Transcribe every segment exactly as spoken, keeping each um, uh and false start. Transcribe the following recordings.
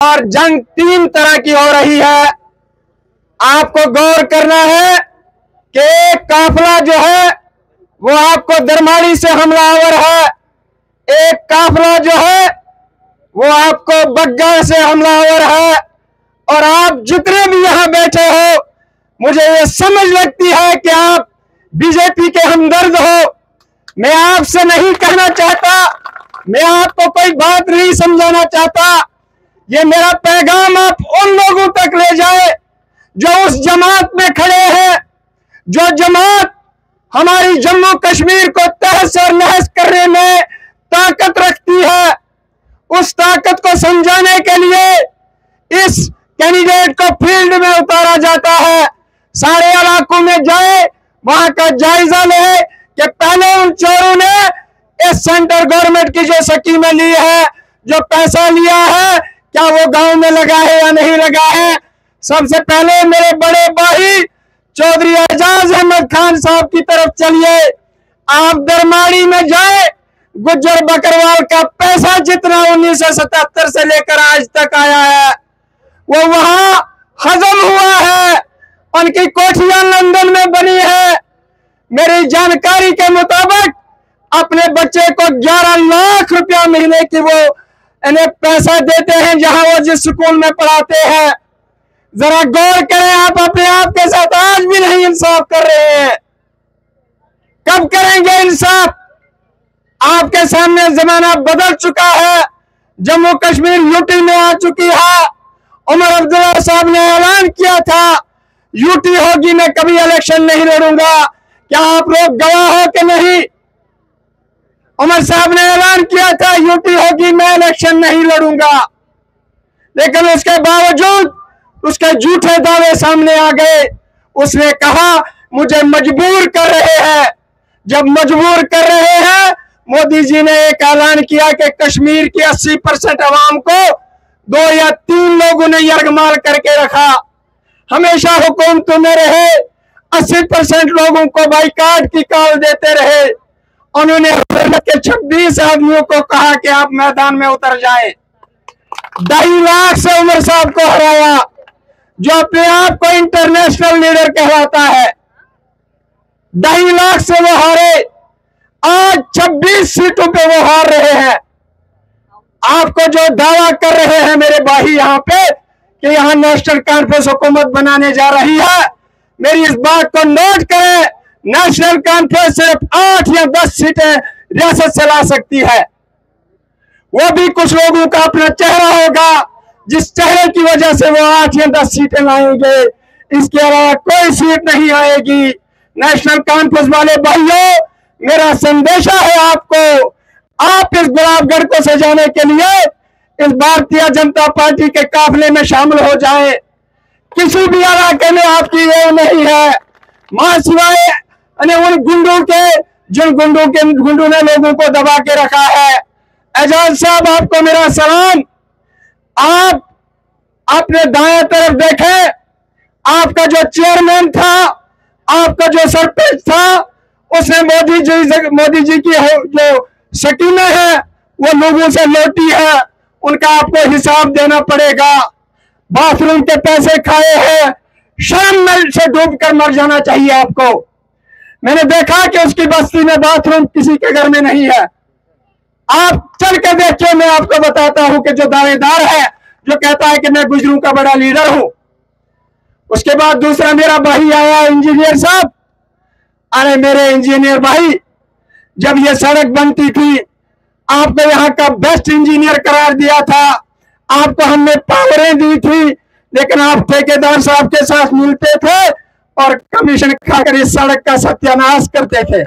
और जंग तीन तरह की हो रही है। आपको गौर करना है कि एक काफिला जो है वो आपको दरमाड़ी से हमलावर है, एक काफिला जो है वो आपको बग्गा से हमलावर है। और आप जितने भी यहां बैठे हो, मुझे ये समझ लगती है कि आप बीजेपी के हमदर्द हो। मैं आपसे नहीं कहना चाहता, मैं आपको कोई बात नहीं समझाना चाहता। ये मेरा पैगाम आप उन लोगों तक ले जाए जो उस जमात में खड़े हैं, जो जमात हमारी जम्मू कश्मीर को तहस और नहस करने में ताकत रखती है। उस ताकत को समझाने के लिए इस कैंडिडेट को फील्ड में उतारा जाता है। सारे इलाकों में जाए, वहां का जायजा ले कि पहले उन चोरों ने इस सेंट्रल गवर्नमेंट की जो स्कीमें ली है, जो पैसा लिया है, क्या वो गांव में लगा है या नहीं लगा है। सबसे पहले मेरे बड़े भाई चौधरी एजाज अहमद खान साहब की तरफ चलिए। आप दरमाड़ी में जाए, गुज्जर बकरवाल का पैसा जितना उन्नीस सौ सतहत्तर से लेकर आज तक आया है वो वहां हजम हुआ है। उनकी कोठियां लंदन में बनी है। मेरी जानकारी के मुताबिक अपने बच्चे को ग्यारह लाख रुपया महीने की वो इन्हें पैसा देते हैं जहां वो जिस स्कूल में पढ़ाते हैं। जरा गौर करें, आप अपने आप के साथ आज भी नहीं इंसाफ कर रहे हैं। कब करेंगे इंसाफ? आपके सामने जमाना बदल चुका है। जम्मू कश्मीर यूटी में आ चुकी है। उमर अब्दुल्ला साहब ने ऐलान किया था यूटी होगी, मैं कभी इलेक्शन नहीं लड़ूंगा। क्या आप लोग गवाह हो कि नहीं? उमर साहब ने ऐलान किया था यूटी होगी, मैं इलेक्शन नहीं लड़ूंगा। लेकिन उसके बावजूद उसके झूठे दावे सामने आ गए। उसने कहा मुझे मजबूर कर रहे हैं। जब मजबूर कर रहे हैं, मोदी जी ने एक ऐलान किया कि कश्मीर की अस्सी परसेंट अवाम को दो या तीन लोगों ने यरगमाल करके रखा। हमेशा हुकूमतों में रहे, अस्सी परसेंट लोगों को बाइकाट की कॉल देते रहे। उन्होंने के छब्बीस आदमियों को कहा कि आप मैदान में उतर जाएं। ढाई लाख से उमर साहब को हराया, जो अपने आप को इंटरनेशनल लीडर कहलाता है। ढाई लाख से वो हारे। आज छब्बीस सीटों पे वो हार रहे हैं। आपको जो दावा कर रहे हैं मेरे भाई यहाँ पे कि यहाँ नेशनल कॉन्फ्रेंस हुकूमत बनाने जा रही है, मेरी इस बात को नोट करें। नेशनल कॉन्फ्रेंस सिर्फ आठ या दस सीटें रियासत से ला सकती है। वो भी कुछ लोगों का अपना चेहरा होगा, जिस चेहरे की वजह से वो आठ या दस सीटें लाएंगे। इसके अलावा कोई सीट नहीं आएगी। नेशनल कॉन्फ्रेंस वाले भाइयों, मेरा संदेशा है आपको, आप इस गुलाबगढ़ को सजाने के लिए इस भारतीय जनता पार्टी के काफिले में शामिल हो जाएं। किसी भी इलाके में आपकी वो नहीं है, मां सिवाय उन गुंडों के, जिन गुंडों के गुंडों ने लोगों को दबा के रखा है। एजाज साहब, आपको मेरा सलाम। आप अपने दाएं तरफ देखें, आपका जो चेयरमैन था, आपका जो सरपंच था, उसने मोदी जी मोदी जी की जो स्कीमें हैं वो लोगों से लौटी है, उनका आपको हिसाब देना पड़ेगा। बाथरूम के पैसे खाए हैं, शर्म नल से डूब कर मर जाना चाहिए आपको। मैंने देखा कि उसकी बस्ती में बाथरूम किसी के घर में नहीं है। आप चल के देखिए, मैं आपको बताता हूं कि जो दावेदार है, जो कहता है कि मैं गुजरों का बड़ा लीडर हूं। उसके बाद दूसरा मेरा भाई आया, इंजीनियर साहब। अरे मेरे इंजीनियर भाई, जब ये सड़क बनती थी, आपको यहाँ का बेस्ट इंजीनियर करार दिया था, आपको हमने पावरें दी थी, लेकिन आप ठेकेदार साहब के साथ मिलते थे और कमीशन खाकर इस सड़क का सत्यानाश करते थे।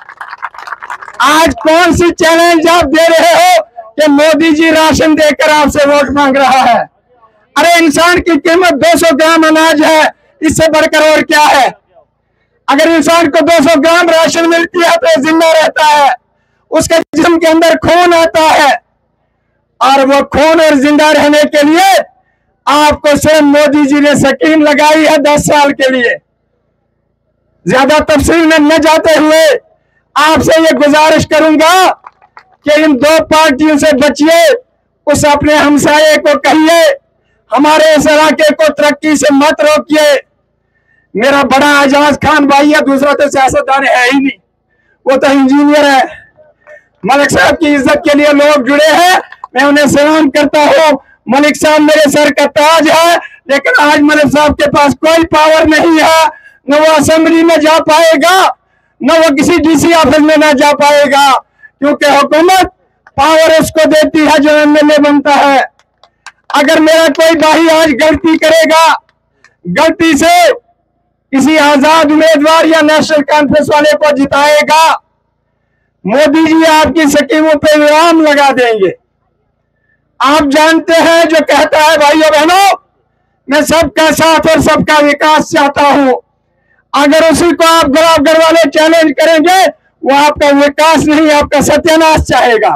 आज कौन सी चैलेंज आप दे रहे हो कि मोदी जी राशन देकर आपसे वोट मांग रहा है? अरे इंसान की कीमत दो सौ ग्राम अनाज है, इससे बढ़कर और क्या है? अगर इंसान को दो सौ ग्राम राशन मिलती है तो जिंदा रहता है, उसके जिस्म के अंदर खून आता है, और वो खून और जिंदा रहने के लिए आपको सिर्फ मोदी जी ने स्कीम लगाई है दस साल के लिए। ज्यादा तफसील में न जाते हुए आपसे ये गुजारिश करूंगा कि इन दो पार्टियों से बचिए। उस अपने हमसाये को कहिए हमारे इस इलाके को तरक्की से मत रोकिए। मेरा बड़ा एजाज खान भाई है, दूसरा तो सियासतदान है ही नहीं, वो तो इंजीनियर है। मलिक साहब की इज्जत के लिए लोग जुड़े हैं, मैं उन्हें सलाम करता हूँ। मलिक साहब मेरे सर का ताज है, लेकिन आज मलिक साहब के पास कोई पावर नहीं है। न वो असेंबली में जा पाएगा, न वो किसी डीसी ऑफिस में न जा पाएगा, क्योंकि हुकूमत पावर उसको देती है जो एमएलए बनता है। अगर मेरा कोई भाई आज गलती करेगा, गलती से किसी आजाद उम्मीदवार या नेशनल कॉन्फ्रेंस वाले को जिताएगा, मोदी जी आपकी स्कीमों पे विराम लगा देंगे। आप जानते हैं जो कहता है भाइयों बहनों, मैं सबका साथ और सबका विकास चाहता हूं, अगर उसी को आप गुलाबगढ़ वाले चैलेंज करेंगे, वो आपका विकास नहीं आपका सत्यानाश चाहेगा।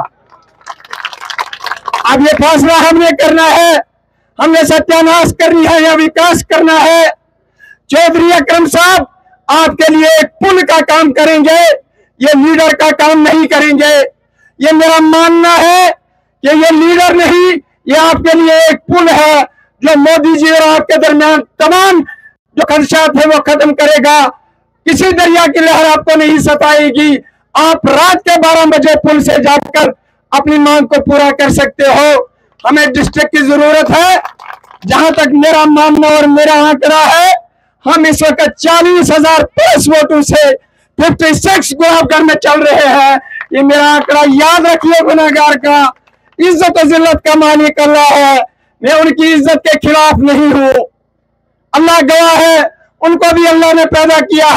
अब ये फैसला हमने करना है, हमने सत्यानाश करनी है या विकास करना है। चौधरी अकरम साहब आपके लिए एक पुल का काम करेंगे, ये लीडर का काम नहीं करेंगे। ये मेरा मानना है कि ये लीडर नहीं, ये आपके लिए एक पुल है जो मोदी जी और आपके दरमियान तमाम जो खदशात है वो खत्म करेगा। किसी दरिया की लहर आपको नहीं सताएगी। आप रात के बारह बजे पुल से जाकर अपनी मांग को पूरा कर सकते हो। हमें डिस्ट्रिक्ट की जरूरत है। जहां तक मेरा मानना और मेरा आंकड़ा है, हम इस वक्त चालीस हजार प्लस वोटों से छप्पन गुलाबगढ़ में चल रहे हैं। ये मेरा आंकड़ा याद रखिए। गुनाहगार का इज्जत और जिल्लत का मालिक अल्लाह है, मैं उनकी इज्जत के खिलाफ नहीं हूं। अल्लाह गवाह है, उनको भी अल्लाह ने पैदा किया